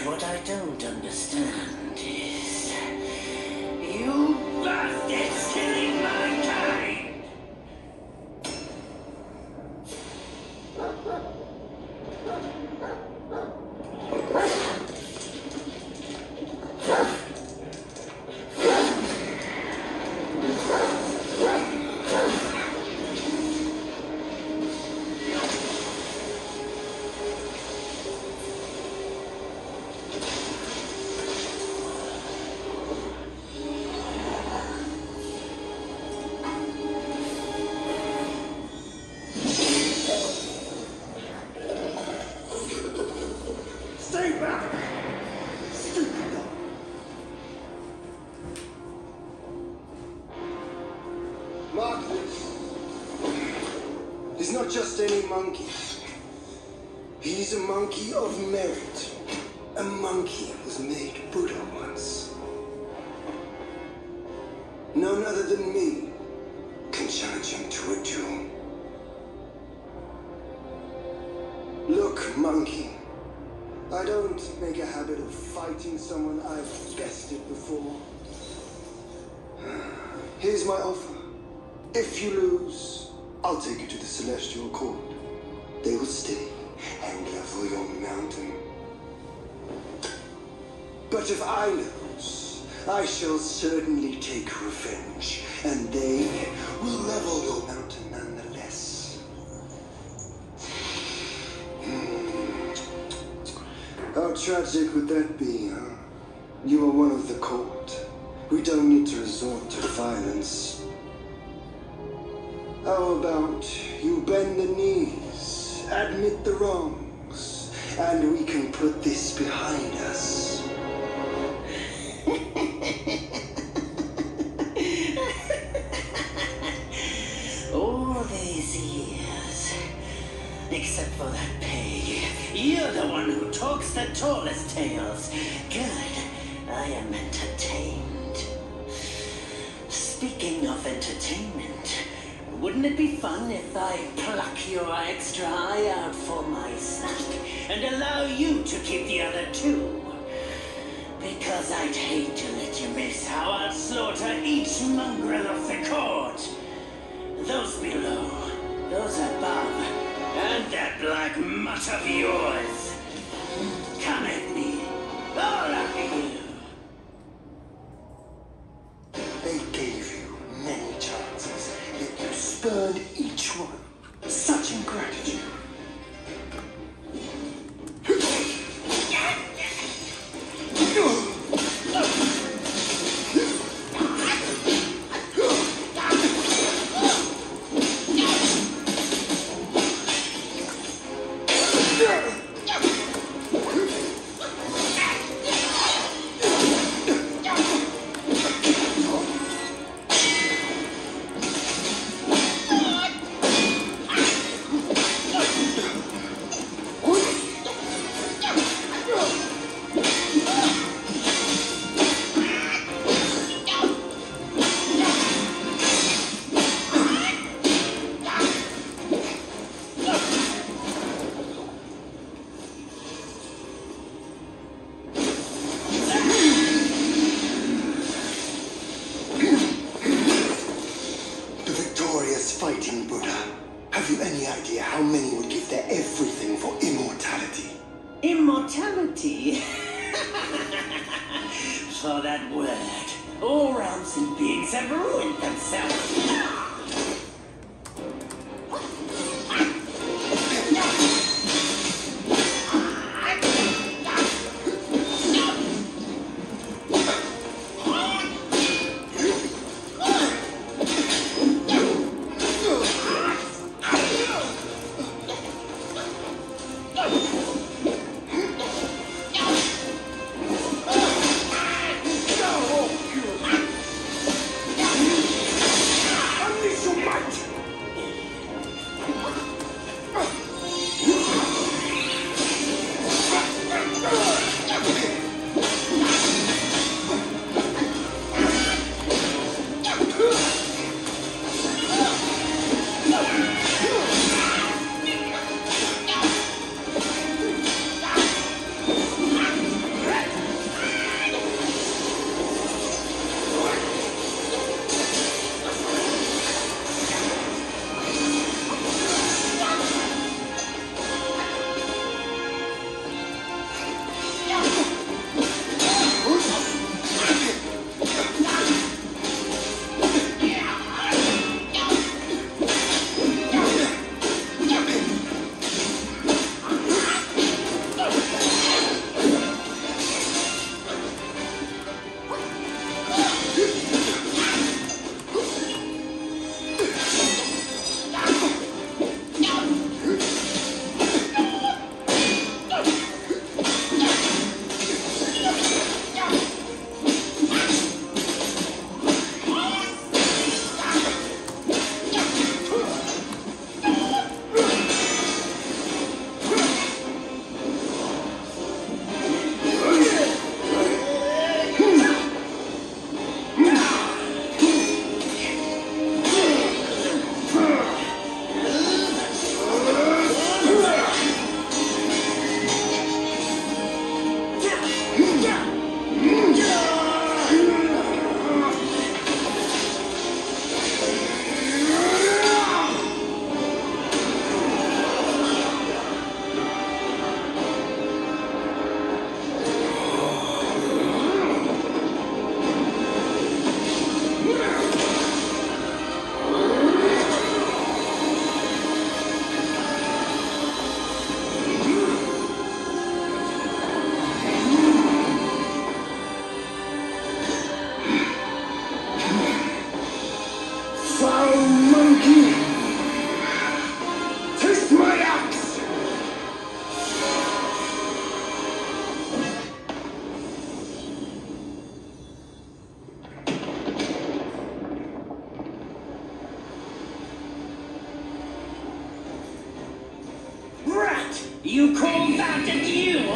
what I don't understand is... you bastards killing mankind! He's not just any monkey. He's a monkey of merit. A monkey was made Buddha once. None other than me can challenge him to a duel. Look, monkey. I don't make a habit of fighting someone I've bested before. Here's my offer. If you lose, I'll take you to the Celestial Court. They will stay and level your mountain. But if I lose, I shall certainly take revenge, and they will level your mountain nonetheless. How tragic would that be, huh? You are one of the court. We don't need to resort to violence. How about you bend the knees, admit the wrongs, and we can put this behind us. All these years, except for that pig, you're the one who talks the tallest tales. Good, I am entertained. Speaking of entertainment, wouldn't it be fun if I pluck your extra eye out for my snack and allow you to keep the other two? Because I'd hate to let you miss how I'll slaughter each mongrel of the court. Those below, those above, and that black mutt of yours. Come at me, all of you. They gave you many chances, yet you spurned each one. Such ingratitude. Fighting Buddha. Have you any idea how many would give their everything for immortality? Immortality? For that word, all realms and beings have ruined themselves. You call that a duel?